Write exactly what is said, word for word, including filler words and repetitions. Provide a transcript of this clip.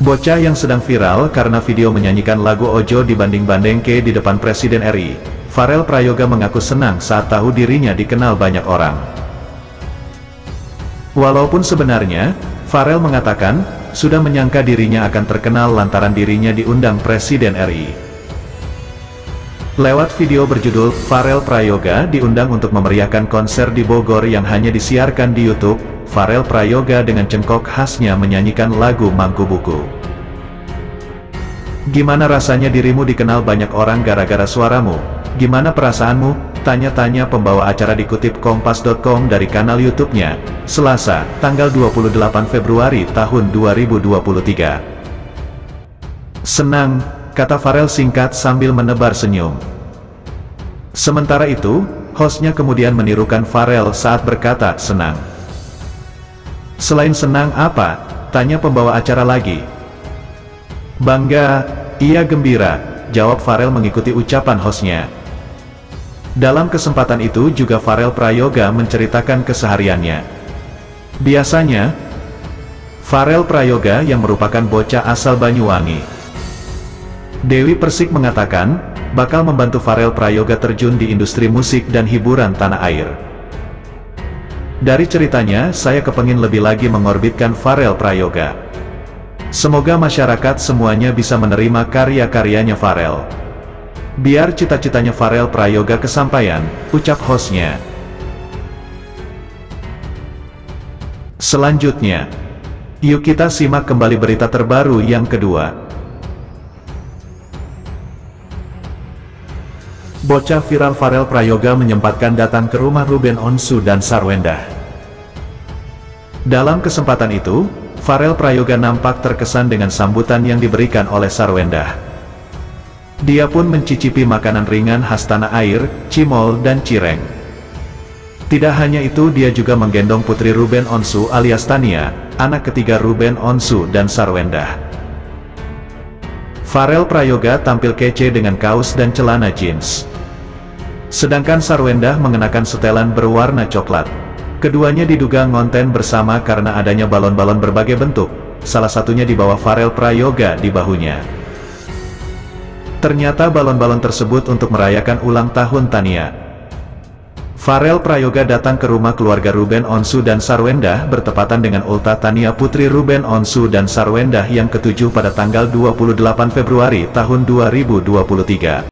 Bocah yang sedang viral karena video menyanyikan lagu Ojo dibanding-bandengke di depan Presiden R I, Farel Prayoga mengaku senang saat tahu dirinya dikenal banyak orang. Walaupun sebenarnya, Farel mengatakan, sudah menyangka dirinya akan terkenal lantaran dirinya diundang Presiden R I. Lewat video berjudul, Farel Prayoga diundang untuk memeriahkan konser di Bogor yang hanya disiarkan di YouTube, Farel Prayoga dengan cengkok khasnya menyanyikan lagu Mangku Buku. Gimana rasanya dirimu dikenal banyak orang gara-gara suaramu? Gimana perasaanmu? Tanya-tanya pembawa acara dikutip kompas titik com dari kanal YouTube-nya, Selasa, tanggal dua puluh delapan Februari tahun dua ribu dua puluh tiga. Senang, kata Farel singkat sambil menebar senyum. Sementara itu, hostnya kemudian menirukan Farel saat berkata senang. Selain senang apa? Tanya pembawa acara lagi. Bangga, iya gembira, jawab Farel mengikuti ucapan hostnya. Dalam kesempatan itu juga Farel Prayoga menceritakan kesehariannya. Biasanya, Farel Prayoga yang merupakan bocah asal Banyuwangi, Dewi Persik mengatakan, bakal membantu Farel Prayoga terjun di industri musik dan hiburan tanah air. Dari ceritanya, saya kepengin lebih lagi mengorbitkan Farel Prayoga. Semoga masyarakat semuanya bisa menerima karya-karyanya Farel. Biar cita-citanya Farel Prayoga kesampaian, ucap hostnya. Selanjutnya, yuk kita simak kembali berita terbaru yang kedua. Bocah viral Farel Prayoga menyempatkan datang ke rumah Ruben Onsu dan Sarwendah. Dalam kesempatan itu, Farel Prayoga nampak terkesan dengan sambutan yang diberikan oleh Sarwendah. Dia pun mencicipi makanan ringan khas tanah air, cimol dan cireng. Tidak hanya itu, dia juga menggendong putri Ruben Onsu alias Tania, anak ketiga Ruben Onsu dan Sarwendah. Farel Prayoga tampil kece dengan kaos dan celana jeans. Sedangkan Sarwendah mengenakan setelan berwarna coklat. Keduanya diduga ngonten bersama karena adanya balon-balon berbagai bentuk, salah satunya di bawah Farel Prayoga di bahunya. Ternyata balon-balon tersebut untuk merayakan ulang tahun Tania. Farel Prayoga datang ke rumah keluarga Ruben Onsu dan Sarwendah bertepatan dengan ultah Tania putri Ruben Onsu dan Sarwendah yang ketujuh pada tanggal dua puluh delapan Februari tahun dua ribu dua puluh tiga.